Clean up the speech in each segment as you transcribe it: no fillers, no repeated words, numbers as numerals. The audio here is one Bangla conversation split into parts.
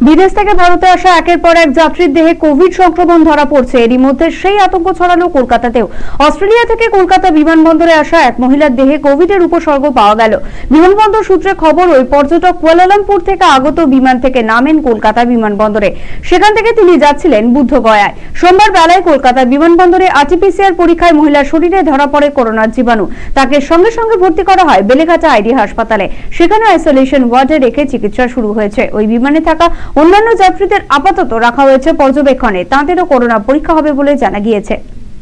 বিদেশ থেকে ভারতে আসা একের পর এক যাত্রীর দেহে কোভিড সংক্রমণ ধরা পড়ছে। এরই মধ্যে সেই আতঙ্ক ছড়ালো কলকাতাতেও। অস্ট্রেলিয়া থেকে কলকাতা বিমানবন্দরে আসা এক মহিলার দেহে কোভিডের উপসর্গ পাওয়া গেল। বিমানবন্দর সূত্রে খবর, ওই পর্যটক কুয়ালালামপুর থেকে আগত বিমান থেকে নামেন কলকাতা বিমানবন্দরে। সেখান থেকে তিনি যাচ্ছিলেন বুদ্ধগয়ায়। সোমবার বেলায় কলকাতা বিমানবন্দরে আরটিপিসিআর পরীক্ষায় মহিলার শরীরে ধরা পড়ে করোনার জীবাণু। তাকে সঙ্গে সঙ্গে ভর্তি করা হয় বেলেঘাটা আইডি হাসপাতালে। সেখানে আইসোলেশন ওয়ার্ডে রেখে চিকিৎসা শুরু হয়েছে। ওই বিমানে থাকা অন্যান্য যাত্রীদের আপাতত রাখা হয়েছে পর্যবেক্ষণে। তাঁদেরও করোনা পরীক্ষা হবে বলে জানা গিয়েছে।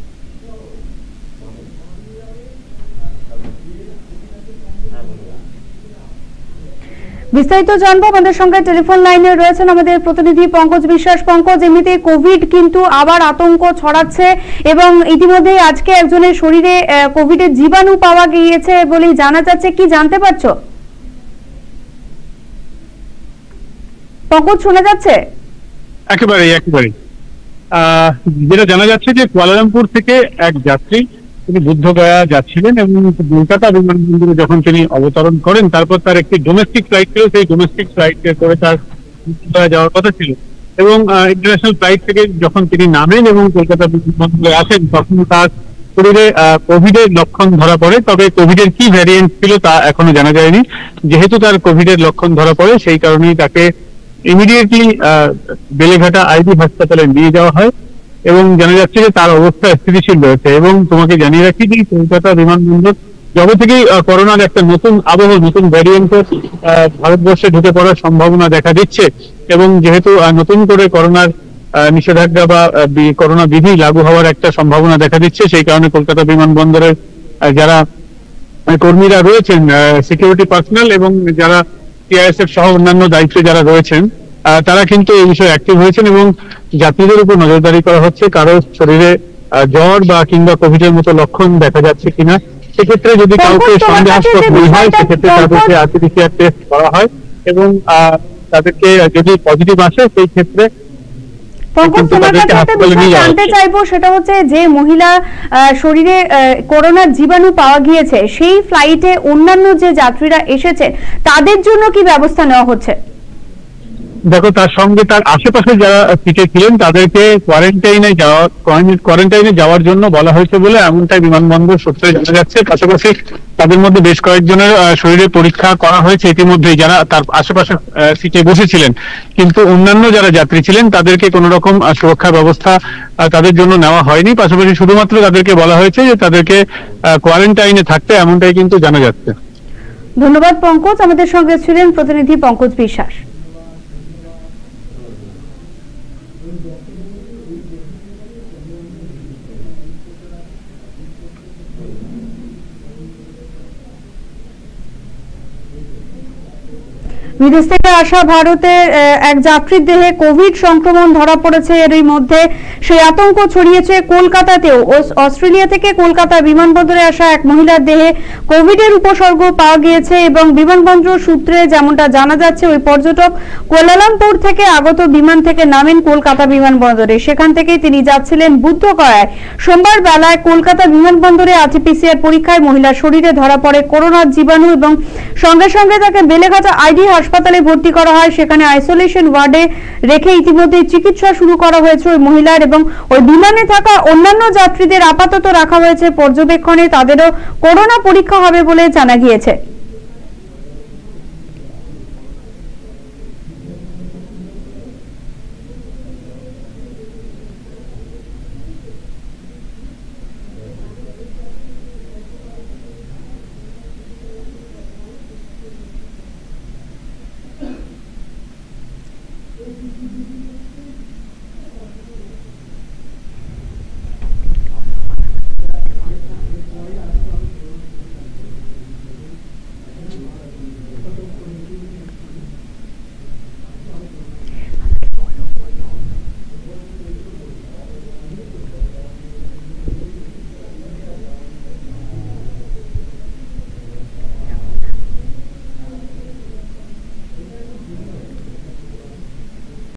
বিস্তারিত জানবো, আমাদের সঙ্গে টেলিফোন লাইনে রয়েছেন আমাদের প্রতিনিধি পঙ্কজ বিশ্বাস। পঙ্কজ, এমনিতে কোভিড কিন্তু আবার আতঙ্ক ছড়াচ্ছে এবং ইতিমধ্যে আজকে একজনের শরীরে কোভিডের জীবাণু পাওয়া গিয়েছে বলেই জানা যাচ্ছে। কি জানতে পারছো পঙ্কজ, শোনা যাচ্ছে? একেবারে যেটা জানা যাচ্ছে যে কুয়ালালামপুর থেকে এক যাত্রী তিনি বুদ্ধগয়া যাচ্ছিলেন এবং কলকাতা বিমানবন্দরে যখন তিনি অবতরণ করেন, তারপর তার একটি ডোমেস্টিক ফ্লাইট ছিল। সেই ডোমেস্টিক ফ্লাইটে করে তার বুদ্ধগয়া যাওয়ার কথা ছিল এবং ইন্টারন্যাশনাল ফ্লাইট থেকে যখন তিনি নামেন এবং কলকাতা বিমানবন্দরে আসেন, তখন তার শরীরে কোভিডের লক্ষণ ধরা পড়ে। তবে কোভিডের কি ভ্যারিয়েন্ট ছিল তা এখনো জানা যায়নি। যেহেতু তার কোভিডের লক্ষণ ধরা পড়ে, সেই কারণেই তাকে ইমিডিয়েটলি বেলেঘাটা আইডি হাসপাতালে নিয়ে যাওয়া হয় এবং জানা যাচ্ছে যে তার অবস্থা স্থিতিশীল রয়েছে। এবং তোমাকে জানিয়ে রাখি যে কলকাতা বিমানবন্দর যবে থেকেই করোনার একটা নতুন আবহ, নতুন ভ্যারিয়েন্টের ভারতবর্ষে ঢুকে পড়ার সম্ভাবনা দেখা দিচ্ছে এবং যেহেতু নতুন করে করোনার নিষেধাজ্ঞা বা করোনা বিধি লাগু হওয়ার একটা সম্ভাবনা দেখা দিচ্ছে, সেই কারণে কলকাতা বিমানবন্দরের যারা কর্মীরা রয়েছেন, সিকিউরিটি পার্সোনাল এবং যারা সিআইএসএফ সহ অন্যান্য দায়িত্বে যারা রয়েছেন, তারা কিন্তু এই বিষয়ে অ্যাক্টিভ হয়েছেন এবং যাত্রীদের উপর নজরদারি করা হচ্ছে। কারো শরীরে জ্বর বা কিংবা কোভিডের মতো লক্ষণ দেখা যাচ্ছে কিনা, সেক্ষেত্রে যদি কাউকে সন্দেহাস্পদ মনে হয়, সেক্ষেত্রে তাদেরকে আরটিপিসিআর টেস্ট করা হয় এবং তাদেরকে যদি পজিটিভ আসে, সেই ক্ষেত্রে জানতে চাইবো সেটা হচ্ছে, যে মহিলা শরীরে করোনার জীবাণু পাওয়া গিয়েছে, সেই ফ্লাইটে অন্যান্য যে যাত্রীরা এসেছে তাদের জন্য কি ব্যবস্থা নেওয়া হচ্ছে? দেখো, তার সঙ্গে তার আশেপাশে যারা সিটে ছিলেন তাদেরকে কোয়ারেন্টাইনে যাওয়ার জন্য বলা হয়েছে বলে এমনটাই বিমানবন্দর সূত্রে জানা যাচ্ছে। পাশাপাশি তাদের মধ্যে বেশ কয়েকজনের শরীরে পরীক্ষা করা হয়েছে ইতিমধ্যেই, যারা তার আশেপাশে সিটে বসেছিলেন। কিন্তু অন্যান্য যারা যাত্রী ছিলেন তাদেরকে কোন রকম সুরক্ষা ব্যবস্থা তাদের জন্য নেওয়া হয়নি। পাশাপাশি শুধুমাত্র তাদেরকে বলা হয়েছে যে তাদেরকে কোয়ারেন্টাইনে থাকতে, এমনটাই কিন্তু জানা যাচ্ছে। ধন্যবাদ পঙ্কজ, আমাদের সঙ্গে ছিলেন প্রতিনিধি পঙ্কজ বিশ্বাস। বিদেশ থেকে আসা ভারতের এক যাত্রীর দেহে কোভিড সংক্রমণ ধরা পড়েছে। এরই মধ্যে সেই আতঙ্ক ছড়িয়েছে কলকাতাতেও। অস্ট্রেলিয়া থেকে কলকাতা বিমানবন্দরে আসা এক মহিলার দেহে কোভিডের উপসর্গ পাওয়া গিয়েছে এবং বিমানবন্দর সূত্রে যেমনটা জানা যাচ্ছে, ওই পর্যটক কুয়ালালামপুর থেকে আগত বিমান থেকে নামেন কলকাতা বিমানবন্দরে। সেখান থেকে তিনি যাচ্ছিলেন বুদ্ধগয়ায়। সোমবার বেলায় কলকাতা বিমানবন্দরে আরটিপিসিআর পরীক্ষায় মহিলার শরীরে ধরা পড়ে করোনার জীবাণু এবং সঙ্গে সঙ্গে তাকে বেলেঘাটা আইডি হাসপাতালে ভর্তি করা হয়। সেখানে আইসোলেশন ওয়ার্ডে রেখে ইতিমধ্যে চিকিৎসা শুরু করা হয়েছে ওই মহিলার এবং ওই বিমানে থাকা অন্যান্য যাত্রীদের আপাতত রাখা হয়েছে পর্যবেক্ষণে। তাদেরও করোনা পরীক্ষা হবে বলে জানা গিয়েছে।